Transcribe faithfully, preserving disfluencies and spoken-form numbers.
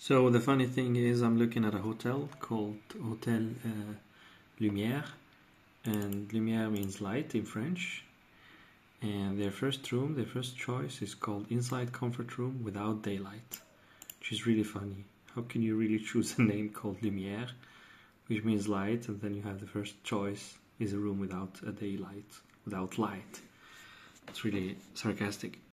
So the funny thing is, I'm looking at a hotel called Hotel uh, Lumiere, and Lumiere means light in French. And their first room, their first choice is called Inside Comfort Room Without Daylight, which is really funny. How can you really choose a name called Lumiere, which means light, and then you have the first choice is a room without a daylight, without light? It's really sarcastic.